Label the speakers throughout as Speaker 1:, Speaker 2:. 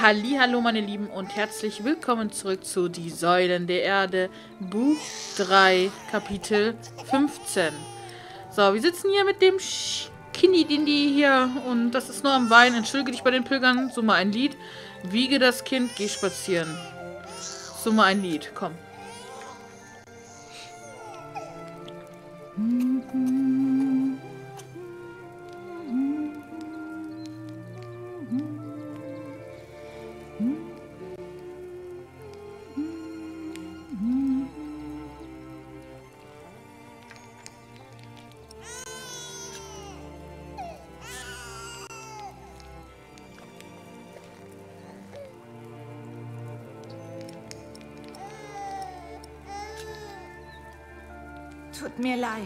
Speaker 1: Hallihallo meine Lieben und herzlich willkommen zurück zu Die Säulen der Erde, Buch 3, Kapitel 15. So, wir sitzen hier mit dem Kinni-Dindi hier und das ist nur am Weinen. Entschuldige dich bei den Pilgern, summ mal ein Lied. Wiege das Kind, geh spazieren. Summ mal ein Lied, komm.
Speaker 2: Tut mir leid.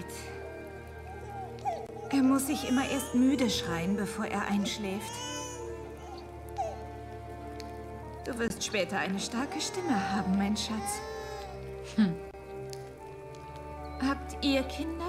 Speaker 2: Er muss sich immer erst müde schreien, bevor er einschläft. Du wirst später eine starke Stimme haben, mein Schatz. Habt ihr Kinder?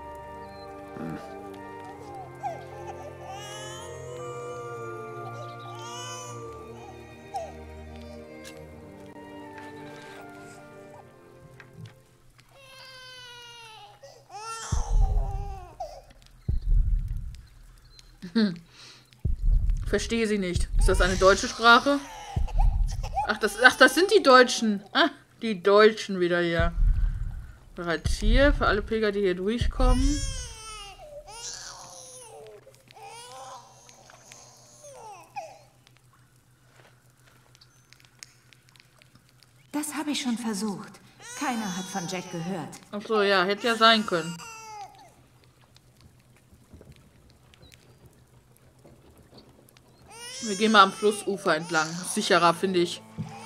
Speaker 1: Verstehe sie nicht. Ist das eine deutsche Sprache? Ach, das sind die Deutschen. Ah, die Deutschen wieder hier. Bereits hier für alle Pilger, die hier durchkommen.
Speaker 2: Das habe ich schon versucht. Keiner hat von Jack gehört.
Speaker 1: Ach so, ja, hätte ja sein können. Wir gehen mal am Flussufer entlang. Sicherer, finde ich.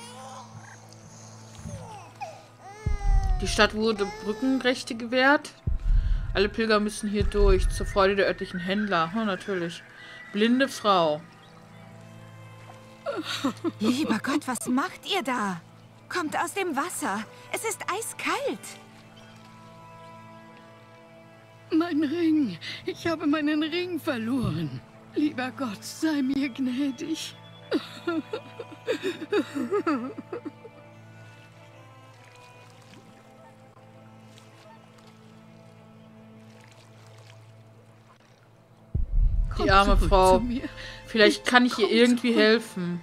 Speaker 1: Die Stadt wurde Brückenrechte gewährt. Alle Pilger müssen hier durch. Zur Freude der örtlichen Händler. Oh, natürlich. Blinde Frau.
Speaker 2: Lieber Gott, was macht ihr da? Kommt aus dem Wasser. Es ist eiskalt.
Speaker 3: Mein Ring. Ich habe meinen Ring verloren. Lieber Gott, sei mir gnädig.
Speaker 1: Die arme Frau.
Speaker 3: Mir.
Speaker 1: Vielleicht kann ich ihr irgendwie helfen.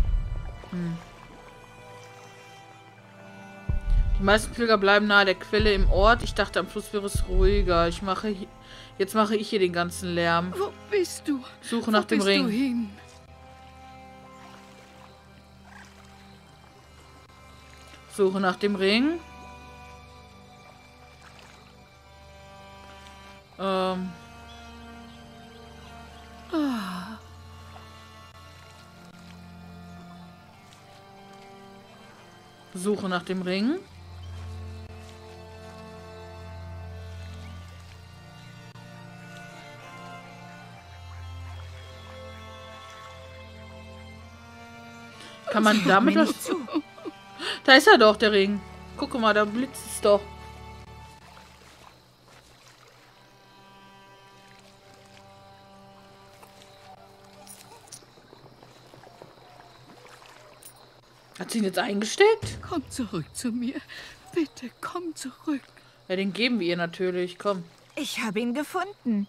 Speaker 1: Die meisten Pilger bleiben nahe der Quelle im Ort. Ich dachte, am Fluss wäre es ruhiger. Jetzt mache ich hier den ganzen Lärm.
Speaker 3: Wo bist du?
Speaker 1: Suche nach dem Ring.
Speaker 3: Wo bist du hin?
Speaker 1: Suche nach dem Ring. Suche nach dem Ring. Kann man damit was... Da ist er doch, der Ring. Guck mal, da blitzt es doch. Hat sie ihn jetzt eingesteckt?
Speaker 3: Komm zurück zu mir. Bitte, komm zurück.
Speaker 1: Ja, den geben wir ihr natürlich. Komm.
Speaker 2: Ich habe ihn gefunden.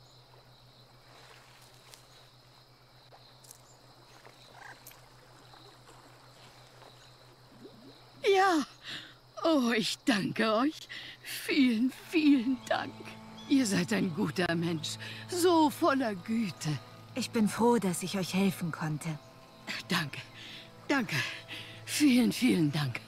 Speaker 3: Ja. Oh, ich danke euch. Vielen, vielen Dank. Ihr seid ein guter Mensch. So voller Güte.
Speaker 2: Ich bin froh, dass ich euch helfen konnte.
Speaker 3: Danke. Danke. Vielen, vielen Dank.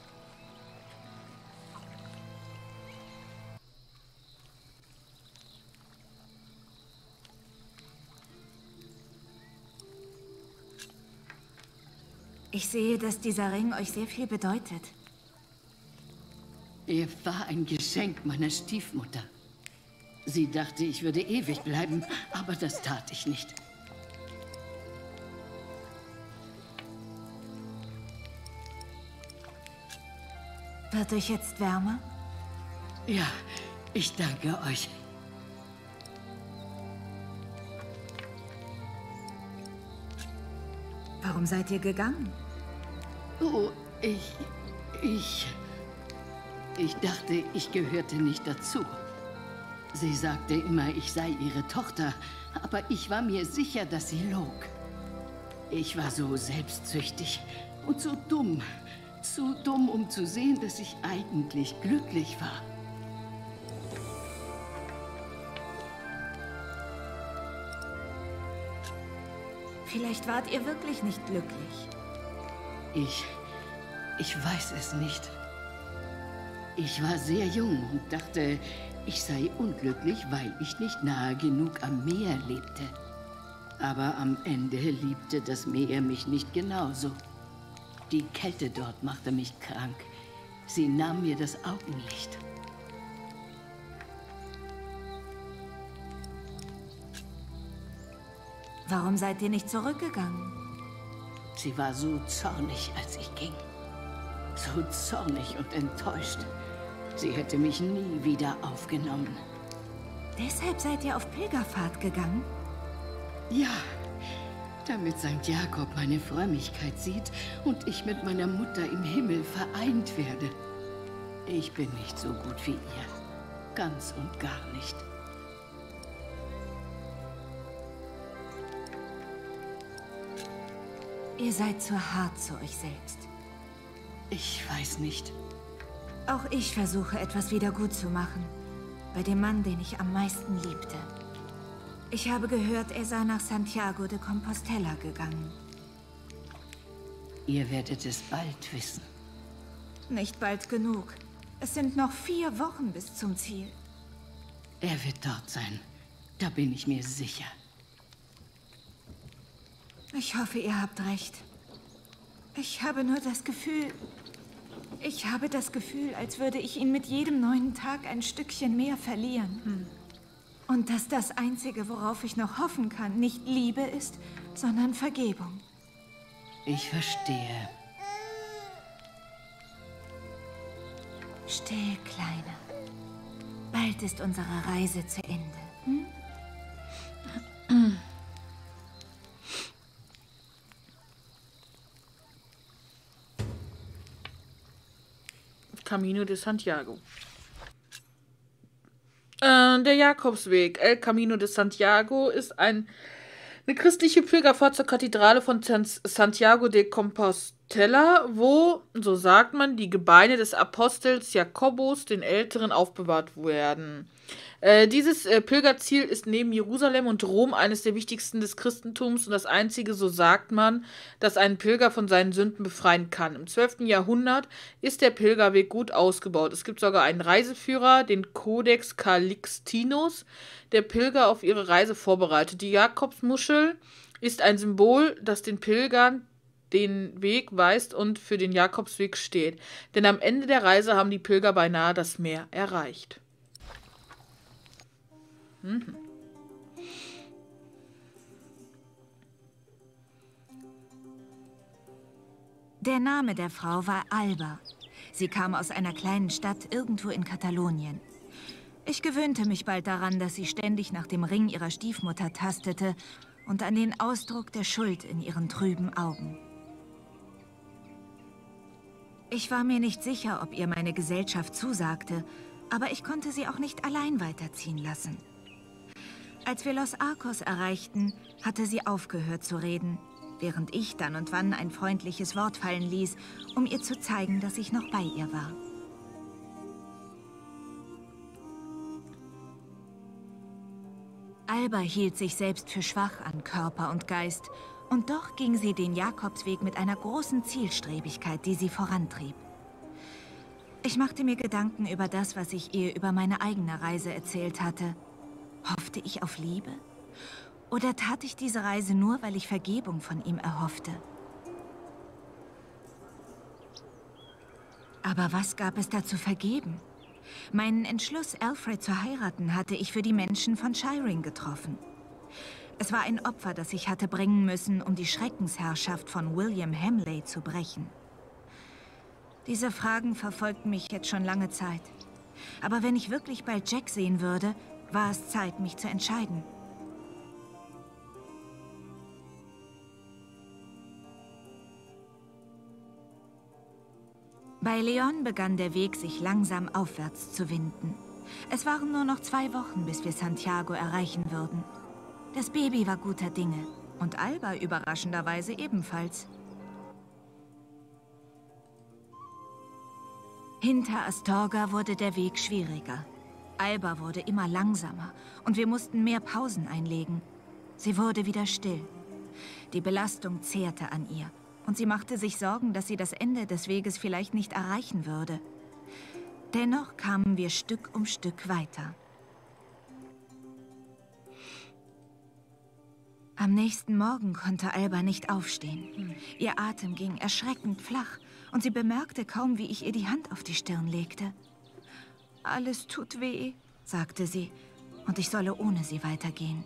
Speaker 2: Ich sehe, dass dieser Ring euch sehr viel bedeutet.
Speaker 3: Er war ein Geschenk meiner Stiefmutter. Sie dachte, ich würde ewig bleiben, aber das tat ich nicht.
Speaker 2: Wird euch jetzt wärmer?
Speaker 3: Ja, ich danke euch.
Speaker 2: Warum seid ihr gegangen?
Speaker 3: Oh, ich dachte, ich gehörte nicht dazu. Sie sagte immer, ich sei ihre Tochter, aber ich war mir sicher, dass sie log. Ich war so selbstsüchtig und so dumm. Zu dumm, um zu sehen, dass ich eigentlich glücklich war.
Speaker 2: Vielleicht wart ihr wirklich nicht glücklich.
Speaker 3: Ich weiß es nicht. Ich war sehr jung und dachte, ich sei unglücklich, weil ich nicht nahe genug am Meer lebte. Aber am Ende liebte das Meer mich nicht genauso. Die Kälte dort machte mich krank. Sie nahm mir das Augenlicht.
Speaker 2: Warum seid ihr nicht zurückgegangen?
Speaker 3: Sie war so zornig, als ich ging. So zornig und enttäuscht. Sie hätte mich nie wieder aufgenommen.
Speaker 2: Deshalb seid ihr auf Pilgerfahrt gegangen?
Speaker 3: Ja, damit St. Jakob meine Frömmigkeit sieht und ich mit meiner Mutter im Himmel vereint werde. Ich bin nicht so gut wie ihr. Ganz und gar nicht.
Speaker 2: Ihr seid zu hart zu euch selbst.
Speaker 3: Ich weiß nicht.
Speaker 2: Auch ich versuche, etwas wieder gut zu machen. Bei dem Mann, den ich am meisten liebte. Ich habe gehört, er sei nach Santiago de Compostela gegangen.
Speaker 3: Ihr werdet es bald wissen.
Speaker 2: Nicht bald genug. Es sind noch 4 Wochen bis zum Ziel.
Speaker 3: Er wird dort sein. Da bin ich mir sicher.
Speaker 2: Ich hoffe, ihr habt recht. Ich habe nur das Gefühl... Ich habe das Gefühl, als würde ich ihn mit jedem neuen Tag ein Stückchen mehr verlieren. Und dass das Einzige, worauf ich noch hoffen kann, nicht Liebe ist, sondern Vergebung.
Speaker 3: Ich verstehe.
Speaker 2: Still, Kleine. Bald ist unsere Reise zu Ende. Hm?
Speaker 1: Camino de Santiago. Der Jakobsweg, El Camino de Santiago, ist eine christliche Pilgerfahrt zur Kathedrale von Santiago de Compostela, wo, so sagt man, die Gebeine des Apostels Jakobus den Älteren aufbewahrt werden. Dieses Pilgerziel ist neben Jerusalem und Rom eines der wichtigsten des Christentums und das einzige, so sagt man, das einen Pilger von seinen Sünden befreien kann. Im 12. Jahrhundert ist der Pilgerweg gut ausgebaut. Es gibt sogar einen Reiseführer, den Codex Calixtinus, der Pilger auf ihre Reise vorbereitet. Die Jakobsmuschel ist ein Symbol, das den Pilgern den Weg weist und für den Jakobsweg steht. Denn am Ende der Reise haben die Pilger beinahe das Meer erreicht.
Speaker 2: Der Name der Frau war Alba. Sie kam aus einer kleinen Stadt irgendwo in Katalonien. Ich gewöhnte mich bald daran, dass sie ständig nach dem Ring ihrer Stiefmutter tastete und an den Ausdruck der Schuld in ihren trüben Augen. Ich war mir nicht sicher, ob ihr meine Gesellschaft zusagte, aber ich konnte sie auch nicht allein weiterziehen lassen. Als wir Los Arcos erreichten, hatte sie aufgehört zu reden, während ich dann und wann ein freundliches Wort fallen ließ, um ihr zu zeigen, dass ich noch bei ihr war. Alba hielt sich selbst für schwach an Körper und Geist, und doch ging sie den Jakobsweg mit einer großen Zielstrebigkeit, die sie vorantrieb. Ich machte mir Gedanken über das, was ich ihr über meine eigene Reise erzählt hatte. Hoffte ich auf Liebe? Oder tat ich diese Reise nur, weil ich Vergebung von ihm erhoffte? Aber was gab es da zu vergeben? Meinen Entschluss, Alfred zu heiraten, hatte ich für die Menschen von Shirring getroffen. Es war ein Opfer, das ich hatte bringen müssen, um die Schreckensherrschaft von William Hamleigh zu brechen. Diese Fragen verfolgten mich jetzt schon lange Zeit. Aber wenn ich wirklich bald Jack sehen würde, war es Zeit, mich zu entscheiden. Bei Leon begann der Weg, sich langsam aufwärts zu winden. Es waren nur noch 2 Wochen, bis wir Santiago erreichen würden. Das Baby war guter Dinge und Alba überraschenderweise ebenfalls. Hinter Astorga wurde der Weg schwieriger. Alba wurde immer langsamer und wir mussten mehr Pausen einlegen. Sie wurde wieder still. Die Belastung zehrte an ihr und sie machte sich Sorgen, dass sie das Ende des Weges vielleicht nicht erreichen würde. Dennoch kamen wir Stück um Stück weiter. Am nächsten Morgen konnte Alba nicht aufstehen. Ihr Atem ging erschreckend flach und sie bemerkte kaum, wie ich ihr die Hand auf die Stirn legte. »Alles tut weh«, sagte sie, und ich solle ohne sie weitergehen.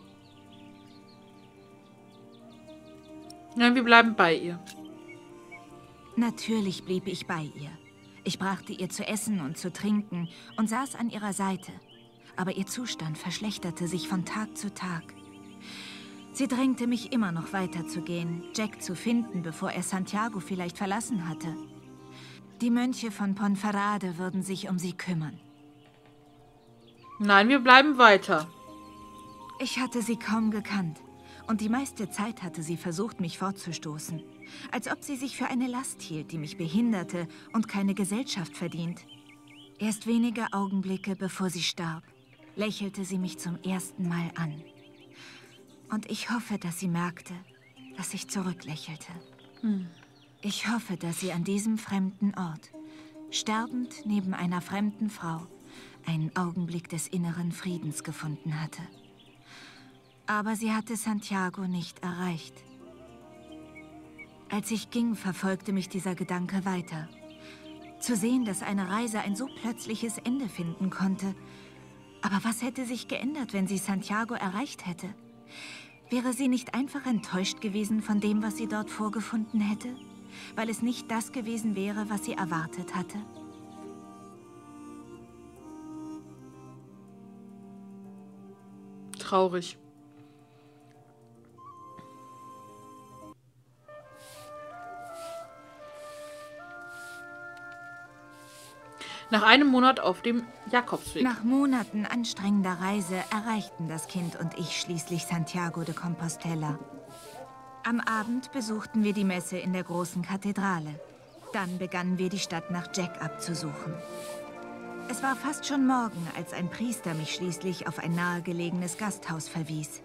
Speaker 1: Nein, wir bleiben bei ihr.
Speaker 2: Natürlich blieb ich bei ihr. Ich brachte ihr zu essen und zu trinken und saß an ihrer Seite. Aber ihr Zustand verschlechterte sich von Tag zu Tag. Sie drängte mich immer noch weiterzugehen, Jack zu finden, bevor er Santiago vielleicht verlassen hatte. Die Mönche von Ponferrada würden sich um sie kümmern.
Speaker 1: Nein, wir bleiben weiter.
Speaker 2: Ich hatte sie kaum gekannt. Und die meiste Zeit hatte sie versucht, mich fortzustoßen. Als ob sie sich für eine Last hielt, die mich behinderte und keine Gesellschaft verdient. Erst wenige Augenblicke, bevor sie starb, lächelte sie mich zum ersten Mal an. Und ich hoffe, dass sie merkte, dass ich zurücklächelte. Ich hoffe, dass sie an diesem fremden Ort, sterbend neben einer fremden Frau, einen Augenblick des inneren Friedens gefunden hatte. Aber sie hatte Santiago nicht erreicht. Als ich ging, verfolgte mich dieser Gedanke weiter. Zu sehen, dass eine Reise ein so plötzliches Ende finden konnte. Aber was hätte sich geändert, wenn sie Santiago erreicht hätte? Wäre sie nicht einfach enttäuscht gewesen von dem, was sie dort vorgefunden hätte? Weil es nicht das gewesen wäre, was sie erwartet hatte?
Speaker 1: Traurig. Nach einem Monat auf dem Jakobsweg.
Speaker 2: Nach Monaten anstrengender Reise erreichten das Kind und ich schließlich Santiago de Compostela. Am Abend besuchten wir die Messe in der großen Kathedrale. Dann begannen wir, die Stadt nach Jack abzusuchen. Es war fast schon Morgen, als ein Priester mich schließlich auf ein nahegelegenes Gasthaus verwies.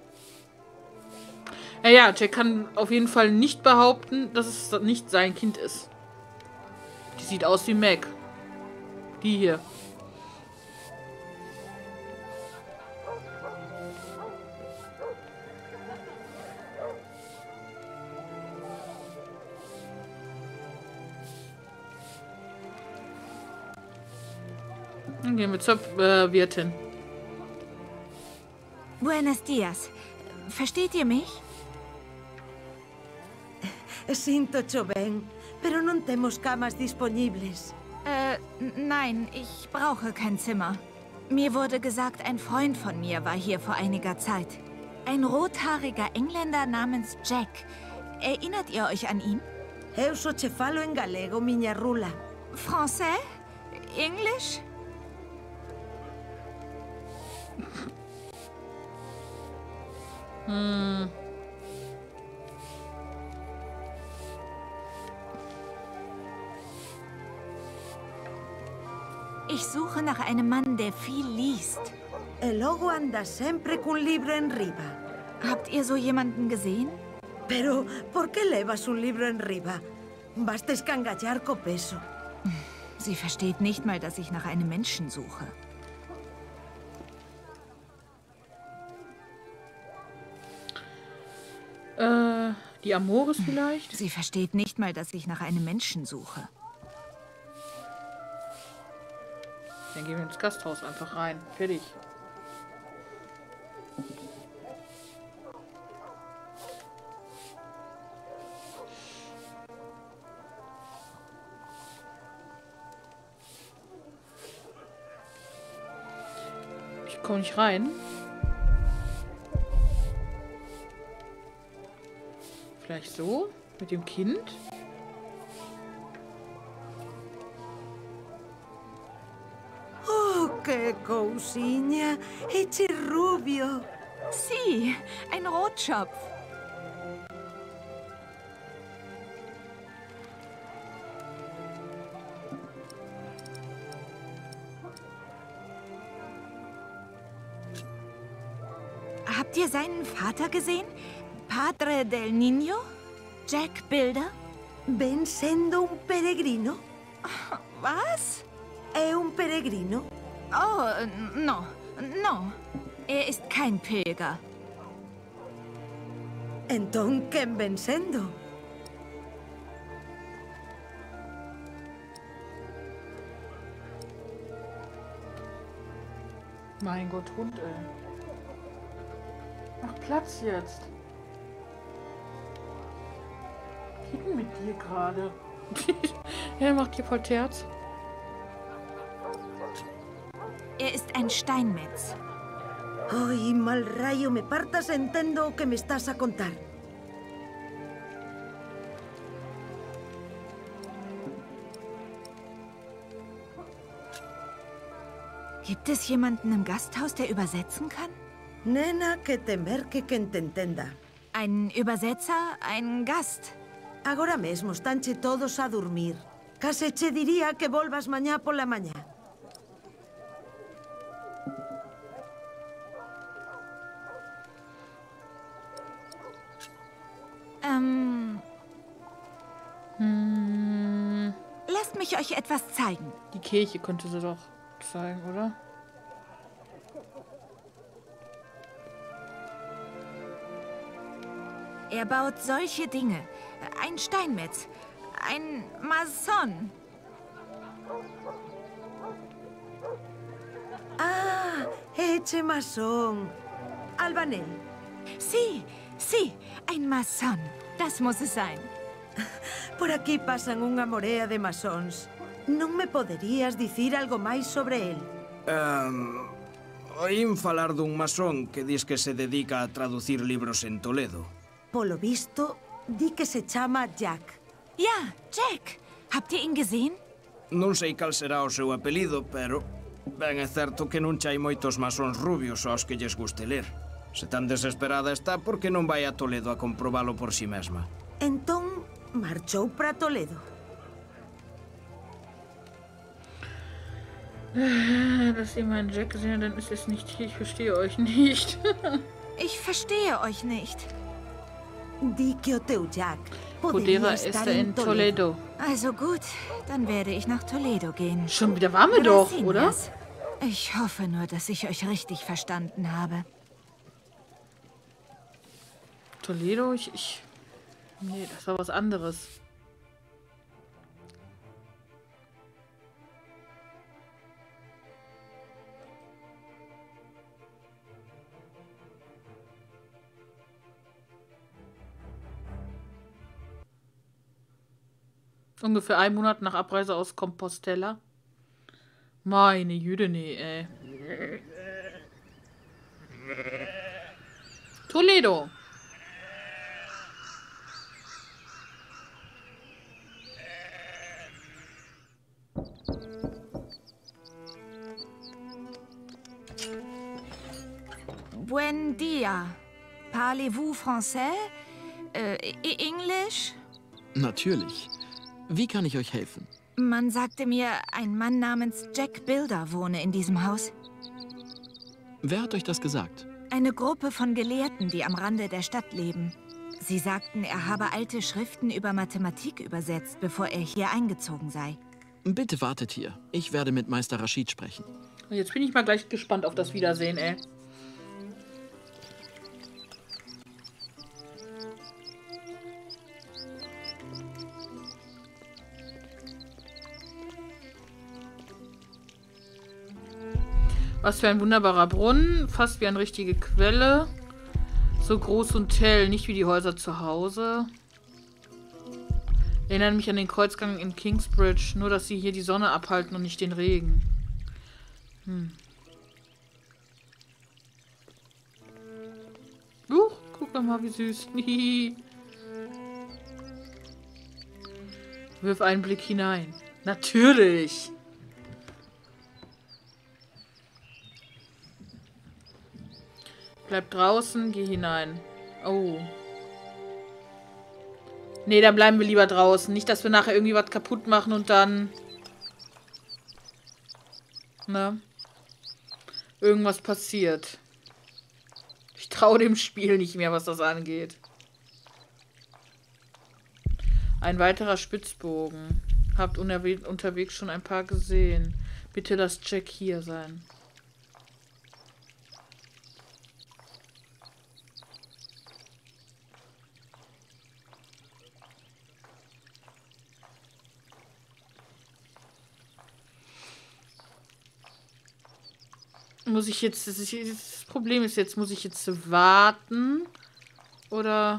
Speaker 1: Ja, Jack kann auf jeden Fall nicht behaupten, dass es nicht sein Kind ist. Die sieht aus wie Meg. Die hier. Dann gehen wir zur Wirtin.
Speaker 2: Buenos dias. Versteht ihr mich?
Speaker 4: Sinto ben, pero non temos camas disponibles.
Speaker 2: Nein, ich brauche kein Zimmer. Mir wurde gesagt, ein Freund von mir war hier vor einiger Zeit. Ein rothaariger Engländer namens Jack. Erinnert ihr euch an ihn?
Speaker 4: Eu só che falo en galego, miña rula.
Speaker 2: Français? Englisch? Ich suche nach einem Mann, der viel liest.
Speaker 4: E logo anda sempre cun libro en riba.
Speaker 2: Habt ihr so jemanden gesehen?
Speaker 4: Pero, por que levas un libro en riba? Basta escangallar co peso.
Speaker 2: Sie versteht nicht mal, dass ich nach einem Menschen suche.
Speaker 1: Die Amores vielleicht?
Speaker 2: Sie versteht nicht mal, dass ich nach einem Menschen suche.
Speaker 1: Dann gehen wir ins Gasthaus einfach rein. Fertig. Ich komme nicht rein. Vielleicht so? Mit dem Kind?
Speaker 4: Que cousinha, eche rubio.
Speaker 2: Sie, ein Rotschopf. Habt ihr seinen Vater gesehen? Padre del Niño? Jack Bilder?
Speaker 4: Ven sendo un peregrino?
Speaker 2: Was?
Speaker 4: É un peregrino?
Speaker 2: Oh, no. Er ist kein Pilger.
Speaker 4: Entón, quen ven sendo?
Speaker 1: Mein Gott, Hund, ey. Mach Platz jetzt. Was geht denn mit dir gerade? Ja, macht hier voll Terz.
Speaker 2: Er ist ein Steinmetz.
Speaker 4: Ai, mal rayo, me partas entendo o que me estás a contar.
Speaker 2: Gibt es jemanden im Gasthaus, der übersetzen kann?
Speaker 4: Nena, que te merque quen te entenda.
Speaker 2: Ein Übersetzer, ein Gast.
Speaker 4: Agora mesmo estanche todos a dormir. Case che diría que volvas mañá pola mañá.
Speaker 2: Lasst mich euch etwas zeigen.
Speaker 1: Die Kirche könnte sie doch zeigen, oder?
Speaker 2: Er baut solche Dinge. Ein Steinmetz. Ein Mason.
Speaker 4: Ah, eche masón. Albanel.
Speaker 2: Sí, ein Mason. Das muss es sein.
Speaker 4: Por aquí pasan unha morea de masóns. Non me poderías dicir algo máis sobre el?
Speaker 5: Oín falar dun masón que dis que se dedica a traducir libros en Toledo.
Speaker 4: Polo visto, di que se chama Jack.
Speaker 2: Ja, Jack. Habt ihr ihn gesehen?
Speaker 5: Non sei cal será o seu apelido, pero ben é certo que non chai moitos masóns rubios aos que lles guste ler. Se tan desesperada está, por que non vai a Toledo a comprobalo por si mesma?
Speaker 4: Entón, marchou para Toledo.
Speaker 1: Dass ihr meinen Jack gesehen habt, dann ist es nicht hier. Ich verstehe euch nicht.
Speaker 2: Ich verstehe euch nicht.
Speaker 4: Di que o teu Jack
Speaker 1: Podera
Speaker 4: poderia
Speaker 1: ist
Speaker 4: estar
Speaker 1: er in Toledo.
Speaker 2: Also gut, dann werde ich nach Toledo gehen.
Speaker 1: Schon wieder waren wir doch, oder?
Speaker 2: Gracias. Ich hoffe nur, dass ich euch richtig verstanden habe.
Speaker 1: Toledo? Nee, das war was anderes. Ungefähr 1 Monat nach Abreise aus Compostela. Meine Jüde, nee, ey. Toledo.
Speaker 2: Buen dia. Parlez-vous français? Englisch?
Speaker 6: Natürlich. Wie kann ich euch helfen?
Speaker 2: Man sagte mir, ein Mann namens Jack Bilder wohne in diesem Haus.
Speaker 6: Wer hat euch das gesagt?
Speaker 2: Eine Gruppe von Gelehrten, die am Rande der Stadt leben. Sie sagten, er habe alte Schriften über Mathematik übersetzt, bevor er hier eingezogen sei.
Speaker 6: Bitte wartet hier. Ich werde mit Meister Rashid sprechen.
Speaker 1: Jetzt bin ich mal gleich gespannt auf das Wiedersehen, ey. Was für ein wunderbarer Brunnen, fast wie eine richtige Quelle. So groß und hell, nicht wie die Häuser zu Hause. Erinnern mich an den Kreuzgang in Kingsbridge, nur dass sie hier die Sonne abhalten und nicht den Regen. Guck mal, wie süß. Wirf einen Blick hinein. Natürlich. Bleib draußen, geh hinein. Oh. Nee, dann bleiben wir lieber draußen. Nicht, dass wir nachher irgendwie was kaputt machen und dann... Ne? Irgendwas passiert. Ich traue dem Spiel nicht mehr, was das angeht. Ein weiterer Spitzbogen. Habt unterwegs schon ein paar gesehen. Bitte lasst Jack hier sein. Muss ich jetzt... Das Problem ist jetzt, muss ich jetzt warten? Oder...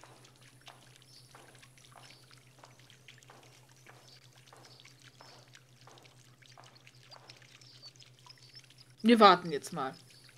Speaker 1: Wir warten jetzt mal.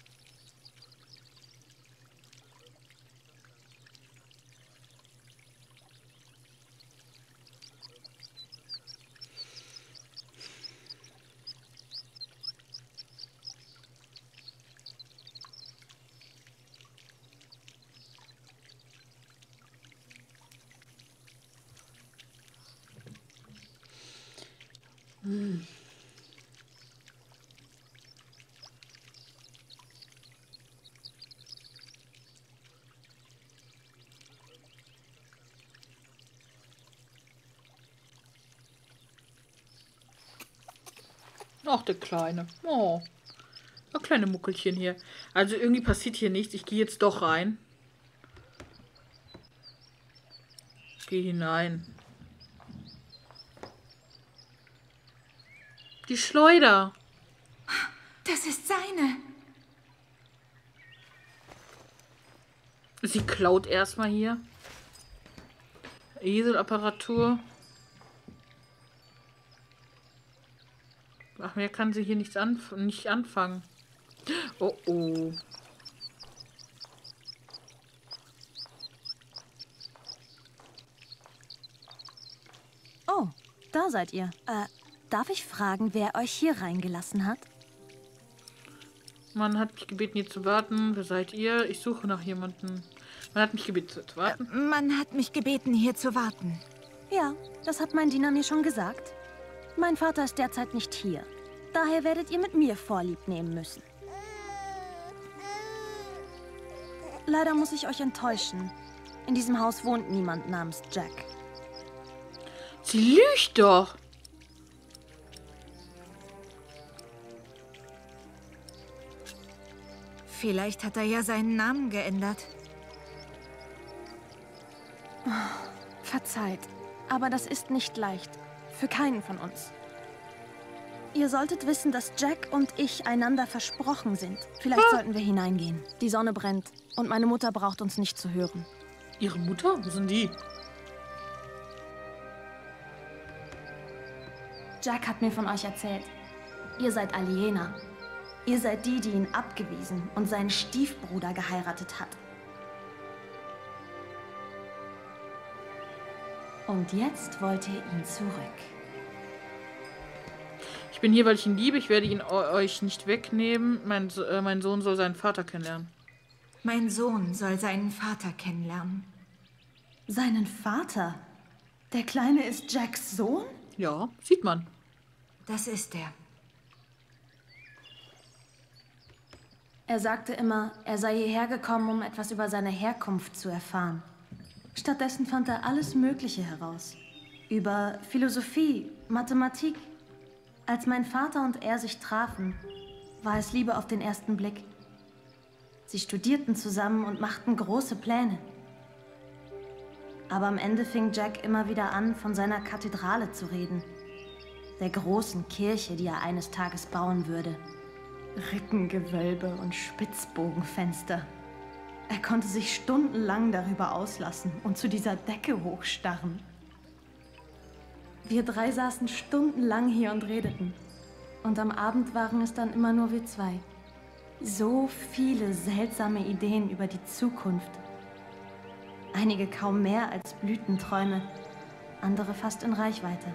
Speaker 1: Ach, der Kleine. Oh. Ein kleine Muckelchen hier. Also irgendwie passiert hier nichts. Ich gehe jetzt doch rein. Geh hinein. Die Schleuder.
Speaker 2: Das ist seine.
Speaker 1: Sie klaut erstmal hier. Eselapparatur. Ach, mehr kann sie hier nicht anfangen. Oh, oh.
Speaker 7: Oh, da seid ihr. Darf ich fragen, wer euch hier reingelassen hat?
Speaker 1: Man hat mich gebeten, hier zu warten. Wer seid ihr? Ich suche nach jemandem. Man hat mich gebeten, zu warten.
Speaker 2: Man hat mich gebeten, hier zu warten.
Speaker 7: Ja, das hat mein Diener mir schon gesagt. Mein Vater ist derzeit nicht hier. Daher werdet ihr mit mir Vorlieb nehmen müssen. Leider muss ich euch enttäuschen. In diesem Haus wohnt niemand namens Jack.
Speaker 1: Sie lügt doch.
Speaker 2: Vielleicht hat er ja seinen Namen geändert.
Speaker 7: Verzeiht, aber das ist nicht leicht. Für keinen von uns. Ihr solltet wissen, dass Jack und ich einander versprochen sind. Vielleicht sollten wir hineingehen. Die Sonne brennt und meine Mutter braucht uns nicht zu hören.
Speaker 1: Ihre Mutter? Wo sind die?
Speaker 7: Jack hat mir von euch erzählt. Ihr seid Aliener. Ihr seid die, die ihn abgewiesen und seinen Stiefbruder geheiratet hat. Und jetzt wollt ihr ihn zurück.
Speaker 1: Ich bin hier, weil ich ihn liebe. Ich werde ihn euch nicht wegnehmen. Mein Sohn soll seinen Vater kennenlernen.
Speaker 2: Mein Sohn soll seinen Vater kennenlernen.
Speaker 7: Seinen Vater? Der Kleine ist Jacks Sohn?
Speaker 1: Ja, sieht man.
Speaker 2: Das ist er.
Speaker 7: Er sagte immer, er sei hierher gekommen, um etwas über seine Herkunft zu erfahren. Stattdessen fand er alles Mögliche heraus. Über Philosophie, Mathematik. Als mein Vater und er sich trafen, war es Liebe auf den ersten Blick. Sie studierten zusammen und machten große Pläne. Aber am Ende fing Jack immer wieder an, von seiner Kathedrale zu reden. Der großen Kirche, die er eines Tages bauen würde. Rippengewölbe und Spitzbogenfenster. Er konnte sich stundenlang darüber auslassen und zu dieser Decke hochstarren. Wir drei saßen stundenlang hier und redeten. Und am Abend waren es dann immer nur wir zwei. So viele seltsame Ideen über die Zukunft. Einige kaum mehr als Blütenträume, andere fast in Reichweite.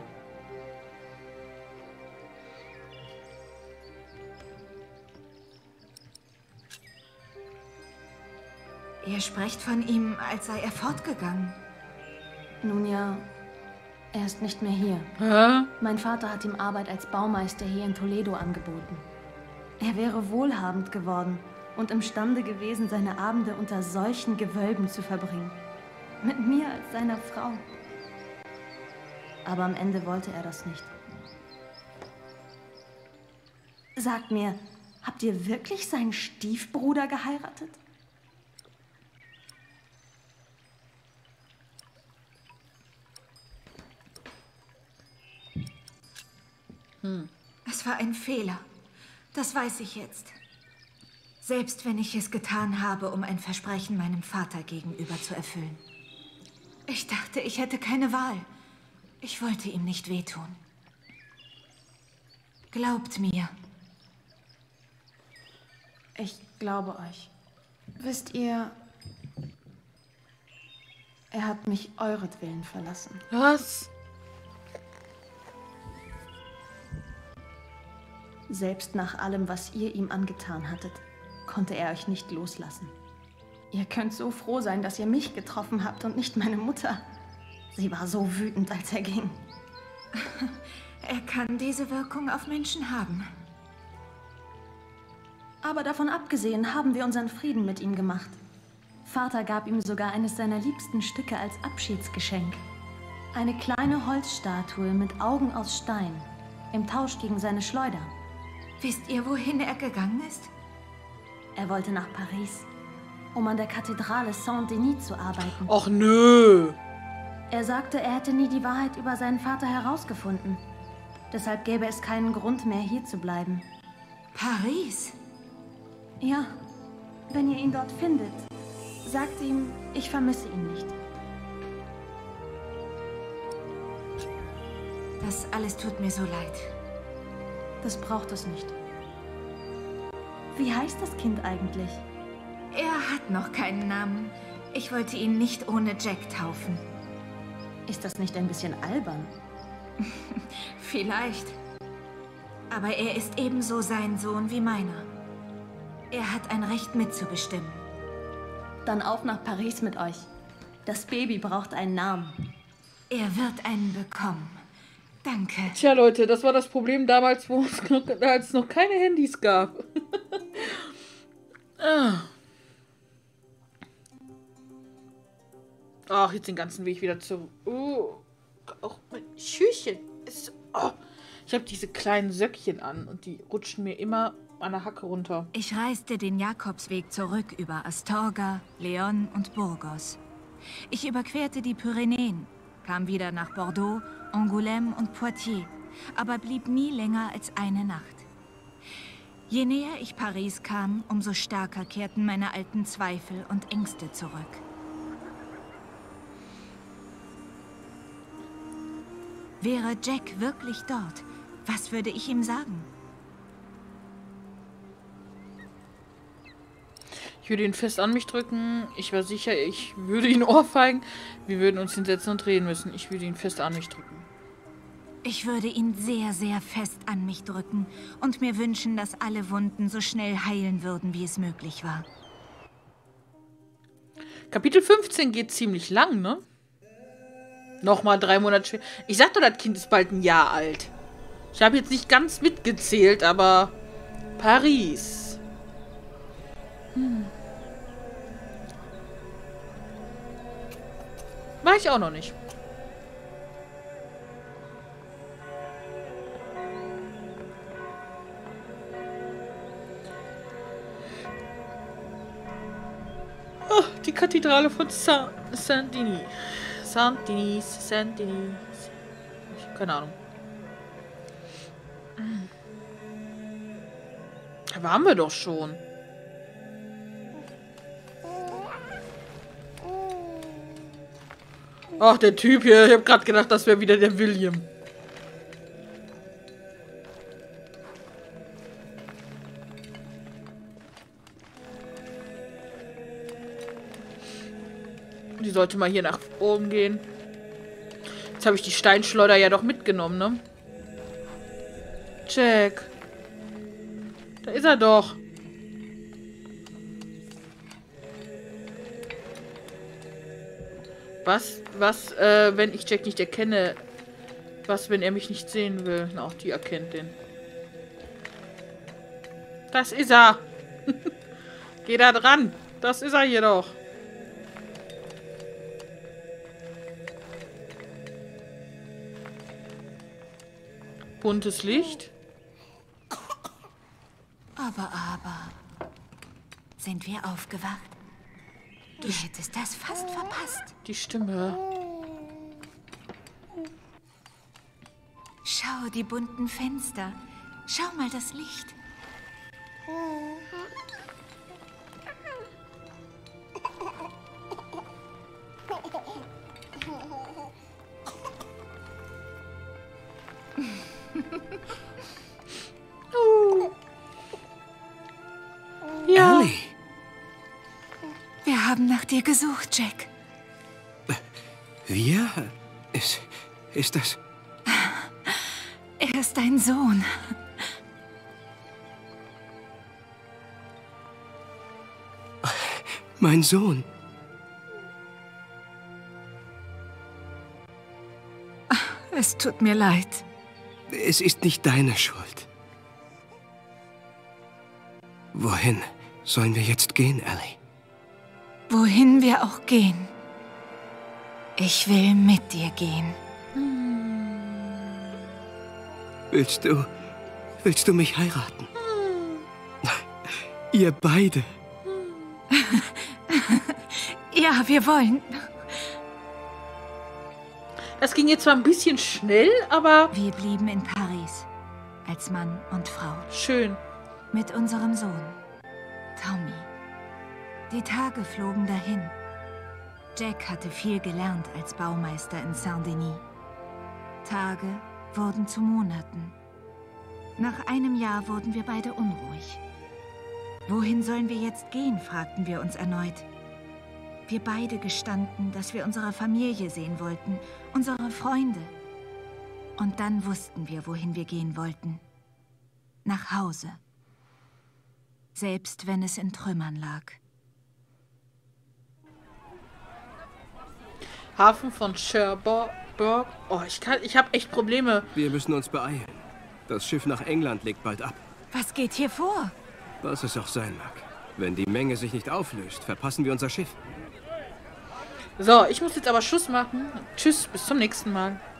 Speaker 2: Ihr sprecht von ihm, als sei er fortgegangen.
Speaker 7: Nun ja, er ist nicht mehr hier.
Speaker 1: Hä?
Speaker 7: Mein Vater hat ihm Arbeit als Baumeister hier in Toledo angeboten. Er wäre wohlhabend geworden und imstande gewesen, seine Abende unter solchen Gewölben zu verbringen. Mit mir als seiner Frau. Aber am Ende wollte er das nicht. Sagt mir, habt ihr wirklich seinen Stiefbruder geheiratet?
Speaker 2: Es war ein Fehler. Das weiß ich jetzt. Selbst wenn ich es getan habe, um ein Versprechen meinem Vater gegenüber zu erfüllen. Ich dachte, ich hätte keine Wahl. Ich wollte ihm nicht wehtun. Glaubt mir.
Speaker 7: Ich glaube euch. Wisst ihr, er hat mich euretwillen verlassen.
Speaker 1: Was?
Speaker 7: Selbst nach allem, was ihr ihm angetan hattet, konnte er euch nicht loslassen. Ihr könnt so froh sein, dass ihr mich getroffen habt und nicht meine Mutter. Sie war so wütend, als er ging.
Speaker 2: Er kann diese Wirkung auf Menschen haben.
Speaker 7: Aber davon abgesehen haben wir unseren Frieden mit ihm gemacht. Vater gab ihm sogar eines seiner liebsten Stücke als Abschiedsgeschenk. Eine kleine Holzstatue mit Augen aus Stein, im Tausch gegen seine Schleuder.
Speaker 2: Wisst ihr, wohin er gegangen ist?
Speaker 7: Er wollte nach Paris, um an der Kathedrale Saint-Denis zu arbeiten.
Speaker 1: Och nö.
Speaker 7: Er sagte, er hätte nie die Wahrheit über seinen Vater herausgefunden. Deshalb gäbe es keinen Grund mehr, hier zu bleiben.
Speaker 2: Paris?
Speaker 7: Ja, wenn ihr ihn dort findet, sagt ihm, ich vermisse ihn nicht.
Speaker 2: Das alles tut mir so leid.
Speaker 7: Das braucht es nicht. Wie heißt das Kind eigentlich?
Speaker 2: Er hat noch keinen Namen. Ich wollte ihn nicht ohne Jack taufen.
Speaker 7: Ist das nicht ein bisschen albern?
Speaker 2: Vielleicht. Aber er ist ebenso sein Sohn wie meiner. Er hat ein Recht mitzubestimmen.
Speaker 7: Dann auf nach Paris mit euch. Das Baby braucht einen Namen.
Speaker 2: Er wird einen bekommen. Danke.
Speaker 1: Tja, Leute, das war das Problem damals, als es noch keine Handys gab. Ach, jetzt den ganzen Weg wieder zurück. Auch mein Schüchchen. Ich habe diese kleinen Söckchen an und die rutschen mir immer an der Hacke runter.
Speaker 2: Ich reiste den Jakobsweg zurück über Astorga, Leon und Burgos. Ich überquerte die Pyrenäen, kam wieder nach Bordeaux, Angoulême und Poitiers, aber blieb nie länger als eine Nacht. Je näher ich Paris kam, umso stärker kehrten meine alten Zweifel und Ängste zurück. Wäre Jack wirklich dort, was würde ich ihm sagen?
Speaker 1: Ich würde ihn fest an mich drücken. Ich war sicher, ich würde ihn ohrfeigen. Wir würden uns hinsetzen und reden müssen. Ich würde ihn fest an mich drücken.
Speaker 2: Ich würde ihn sehr, sehr fest an mich drücken und mir wünschen, dass alle Wunden so schnell heilen würden, wie es möglich war.
Speaker 1: Kapitel 15 geht ziemlich lang, ne? Nochmal 3 Monate später. Ich sag doch, das Kind ist bald ein Jahr alt. Ich habe jetzt nicht ganz mitgezählt, aber Paris. War ich auch noch nicht. Oh, die Kathedrale von Saint-Denis. Saint-Denis. Keine Ahnung. Da waren wir doch schon. Ach, der Typ hier. Ich habe gerade gedacht, das wäre wieder der William. Die sollte mal hier nach oben gehen. Jetzt habe ich die Steinschleuder ja doch mitgenommen, ne? Jack. Da ist er doch. Was, wenn ich Jack nicht erkenne? Was, wenn er mich nicht sehen will? Na, auch die erkennt den. Das ist er. Geh da dran. Das ist er hier doch. Buntes Licht.
Speaker 2: Aber. Sind wir aufgewacht? Du hättest das fast verpasst.
Speaker 1: Die Stimme.
Speaker 2: Schau, die bunten Fenster. Schau mal das Licht.
Speaker 1: Ja.
Speaker 8: Ellie!
Speaker 2: Wir haben nach dir gesucht, Jack.
Speaker 8: Wir? Ist das...
Speaker 2: Er ist dein Sohn.
Speaker 8: Mein Sohn.
Speaker 2: Es tut mir leid.
Speaker 8: Es ist nicht deine Schuld. Wohin sollen wir jetzt gehen, Ellie?
Speaker 2: Wohin wir auch gehen. Ich will mit dir gehen.
Speaker 8: Willst du mich heiraten? Ihr beide.
Speaker 2: Ja, wir wollen.
Speaker 1: Das ging jetzt zwar ein bisschen schnell, aber
Speaker 2: Wir blieben in Paris. Als Mann und Frau.
Speaker 1: schön.
Speaker 2: Mit unserem Sohn. Tommy. Die Tage flogen dahin. Jack hatte viel gelernt als Baumeister in Saint-Denis. Tage wurden zu Monaten. Nach einem Jahr wurden wir beide unruhig. Wohin sollen wir jetzt gehen, fragten wir uns erneut. Wir beide gestanden, dass wir unsere Familie sehen wollten, unsere Freunde. Und dann wussten wir, wohin wir gehen wollten. Nach Hause. Selbst wenn es in Trümmern lag.
Speaker 1: Hafen von Cherbourg. Oh, ich habe echt Probleme.
Speaker 8: Wir müssen uns beeilen. Das Schiff nach England legt bald ab.
Speaker 2: Was geht hier vor?
Speaker 8: Was es auch sein mag. Wenn die Menge sich nicht auflöst, verpassen wir unser Schiff.
Speaker 1: So, ich muss jetzt aber Schluss machen. Tschüss, bis zum nächsten Mal.